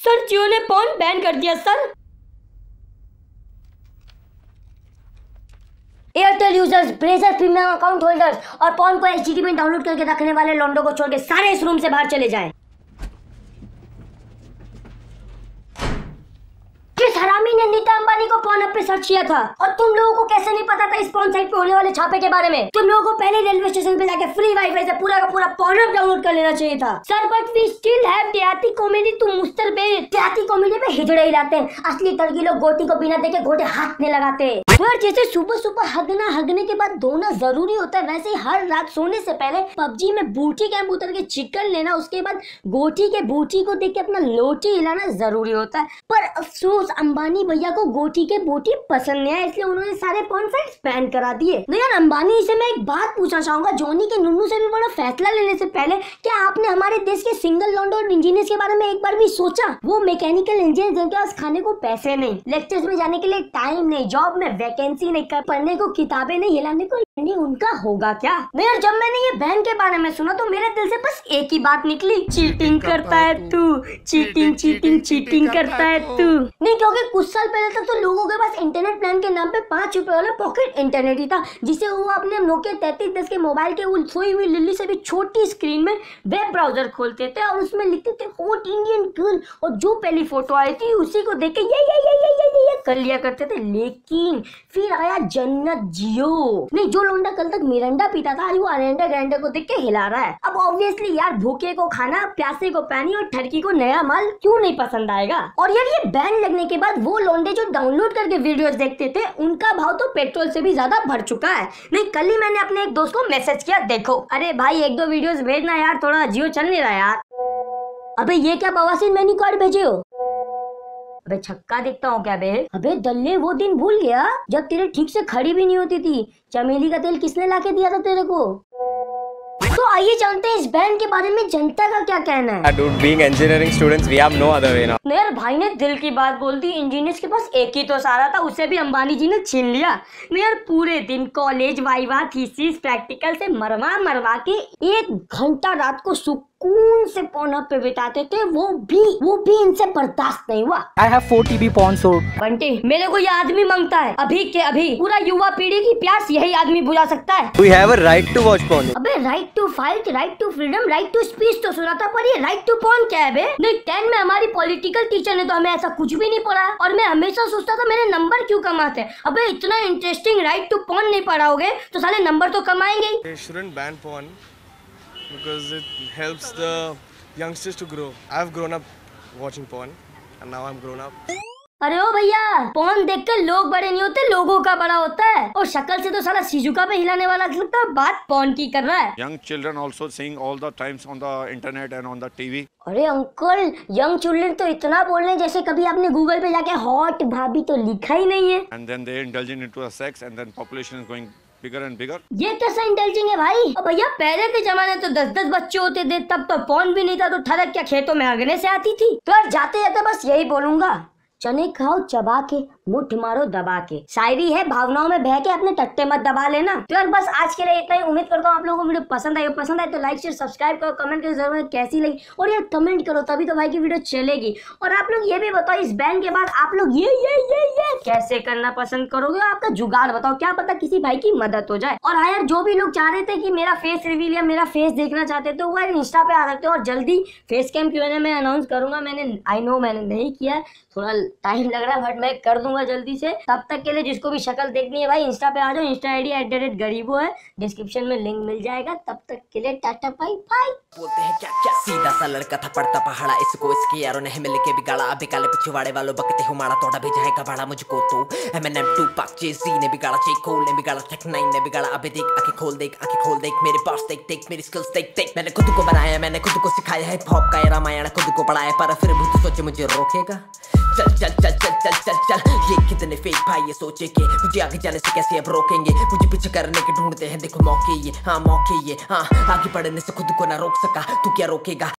Sir जियो ने porn ban कर दिया sir. Airtel users, Brazzers premium account holders और पॉर्न को एचडीडी में डाउनलोड करके रखने वाले लॉन्डो को छोड़ के सारे इस रूम से बाहर चले जाएं। किस हरामी ने नीता अंबानी को पॉर्न पे सर्च किया था और तुम लोगों को कैसे नहीं पता था इस पॉर्न साइट पे होने वाले छापे के बारे में? तुम लोगों को पहले रेलवे स्टेशन पे जाके फ्री वाईफाई से पूरा का पूरा पॉर्न डाउनलोड कर लेना चाहिए था। Sir but we still have देहाती कॉमेडी। तुम मुस्तर पे देहाती कॉमेडी पे हिजड़े हिलाते हैं, असली तड़की लोग गोटी को बिना देखे गोटे हाथ में लगाते हैं। यार जैसे सुबह सुबह हगने के बाद धोना जरूरी होता है, वैसे ही हर रात सोने से पहले पबजी में बूटी कैंप उतर के चिकन लेना, उसके बाद गोटी के बूटी को देख के अपना लोटी हिलाना जरूरी होता है। पर अफसोस अंबानी भैया को गोटी के बूटी पसंद नहीं आया, इसलिए उन्होंने सारे पॉर्न साइट्स बैन करा दिए। नहीं यार अंबानी से मैं एक बात पूछना चाहूंगा, जॉनी के नुन्नू से भी बड़ा फैसला लेने से पहले क्या आपने हमारे देश के सिंगल लॉन्डो और इंजीनियर्स के बारे में एक बार भी सोचा? वो मैकेनिकल इंजीनियर जिनके पास खाने को पैसे नहीं, लेक्चर्स में जाने के लिए टाइम नहीं, जॉब में वैकेंसी नहीं, पढ़ने को किताबें नहीं, हिलाने को नहीं, उनका होगा क्या? यार जब मैंने ये बैन के बारे में सुना तो मेरे दिल से बस एक ही बात निकली, चीटिंग करता है तू, चीटिंग चीटिंग चीटिंग करता है तू। नहीं क्योंकि कुछ साल पहले तक तो लोगों के पास इंटरनेट प्लान के नाम पे 5 रुपए वाला पॉकेट इंटरनेट ही था, जिसे वो अपने नोकिया 3310 के मोबाइल के वो सोई हुई लिल्ली से भी छोटी स्क्रीन में वेब ब्राउजर खोलते थे और उसमें लिखते थे हॉट इंडियन गर्ल, और जो पहली फोटो आई थी उसी को देख के ये कर लिया करते थे। लेकिन फिर आया जन्नत जियो। नहीं जो लोंडा कल तक मिरंडा पीता था आज वो अरेंडा ग्रैंडा को देख के हिला रहा है। अब ऑब्वियसली यार भूखे को खाना, प्यासे को पानी और ठरकी को नया माल क्यों नहीं पसंद आएगा? और यार ये बैन लगने के बाद वो लोंडे जो डाउनलोड करके वीडियोस देखते थे उनका भाव तो पेट्रोल से भी ज्यादा बढ़ चुका है। नहीं कल ही मैंने अपने एक दोस्त को मैसेज किया, देखो अरे भाई 1-2 वीडियोस भेजना यार, थोड़ा जियो चल नहीं रहा यार। अबे ये क्या बवासीर मेन्यू कार्ड भेजे हो? अबे छक्का दिखता हूँ क्या बे? अबे दल्ले वो दिन भूल गया जब तेरे ठीक से खड़ी भी नहीं होती थी? चमेली का तेल किसने लाके दिया था तेरे को? तो आइए जानते हैं इस बैन के बारे में जनता का क्या कहना है। Dude, being engineering students, we have no other way now. यार भाई ने दिल की बात बोल दी, इंजीनियर्स के पास एक ही तो सारा था, उसे भी अंबानी जी ने छीन लिया। यार पूरे दिन कॉलेज वाइवा थीसिस प्रैक्टिकल से मरवा के 1 घंटा रात को सुकून से पॉर्न पे बिताते थे, वो भी इनसे बर्दाश्त नहीं हुआ। I have 4 TB porn sold. Bunty मेरे को ये आदमी मांगता है अभी के अभी, पूरा युवा पीढ़ी की प्यास यही आदमी बुझा सकता है। We have a right to watch porn. अबे right to fight, right to freedom, right to speech तो सुना था, पर ये राइट टू पॉर्न क्या है बे? नहीं 10 में हमारी पॉलिटिकल टीचर ने तो हमें ऐसा कुछ भी नहीं पढ़ाया और मैं हमेशा सोचता था मेरे नंबर क्यों कम आते हैं। अबे इतना इंटरेस्टिंग राइट टू पॉर्न नहीं पढ़ाओगे तो साले नंबर तो कम आएंगे ही। They shouldn't ban porn because it helps the youngsters to grow. I've grown up watching porn and now I'm grown up. अरे ओ भैया पॉर्न देखकर लोग बड़े नहीं होते, लोगों का बड़ा होता है। और शक्ल से तो साला शिजुका पे हिलाने वाला लगता है, बात पॉर्न की कर रहा है। Young children also seeing all the times on the internet and on the TV. अरे अंकल यंग चिल्ड्रन तो इतना बोल रहे हैं जैसे कभी आपने गूगल पे जाके हॉट भाभी तो लिखा ही नहीं है। And then they indulging into a sex and then population is going bigger and bigger. ये कैसा इंटेलिजेंट है भाई? अब भैया पहले के जमाने तो 10-10 बच्चे होते थे, तब तो पॉर्न भी नहीं था, तो ठरक क्या खेतों में हगने से आती थी। तो यार जाते जाते बस यही बोलूंगा, चने खाओ चबा के, मुठ मारो दबा के। शायरी है, भावनाओं में बह के अपने टट्टे मत दबा लेना। तो यार बस आज के लिए इतना ही। उम्मीद करता हूँ आप लोगों को वीडियो पसंद आए तो लाइक शेयर सब्सक्राइब करो, कमेंट करो जरूर कैसी लगी, और यार कमेंट करो तभी तो भाई की वीडियो चलेगी। और आप लोग ये भी बताओ इस बैन के बाद आप लोग ये कैसे करना पसंद करोगे, आपका जुगाड़ बताओ, क्या पता किसी भाई की मदद हो जाए। और हाँ यार जो भी लोग चाह रहे थे कि मेरा फेस रिवील या मेरा फेस देखना चाहते थे वो इंस्टा पे आ सकते हो, और जल्दी फेस कैम Q&A में अनाउंस करूंगा। मैंने नहीं किया, थोड़ा टाइम लग रहा है बट मैं कर दूंगा जल्दी से। तब तक के लिए जिसको भी शक्ल देखनी है भाई इंस्टा पे आ जाओ, इंस्टा ID @गरीबो है, डिस्क्रिप्शन में लिंक मिल जाएगा। तब तक के लिए टाटा बाय बाय। बोलते हैं क्या क्या सीधा सा लड़का था पड़ता पहाड़ा, इसको इसके यारों ने मिल के बिगाड़ा। अभी काले पिछवाड़े वालों बकते हो मारा, तोड़ा भी जाएगा भाड़ा मुझको तो। Eminem 2 Pac Jay-Z ने बिगाड़ा, J Cole ने बिगाड़ा, Tech 9 ने बिगाड़ा। अभी देख आंखें खोल देख मेरे पास देख मेरी स्किल्स देख। मैंने खुद को बनाया, मैंने खुद को सिखाया है, हिप-हॉप का ये रामायण खुद को पढ़ाया, पर फिर भी तो सोचे मुझे रोकेगा। चल ये कितने फेक भाई ये सोचे के मुझे आगे जाने से कैसे अब रोकेंगे, मुझे पीछे करने के ढूंढते हैं देखो मौके ये, हाँ मौके ये, हाँ आगे बढ़ने से खुद को ना रोक सका, तू क्या रोकेगा।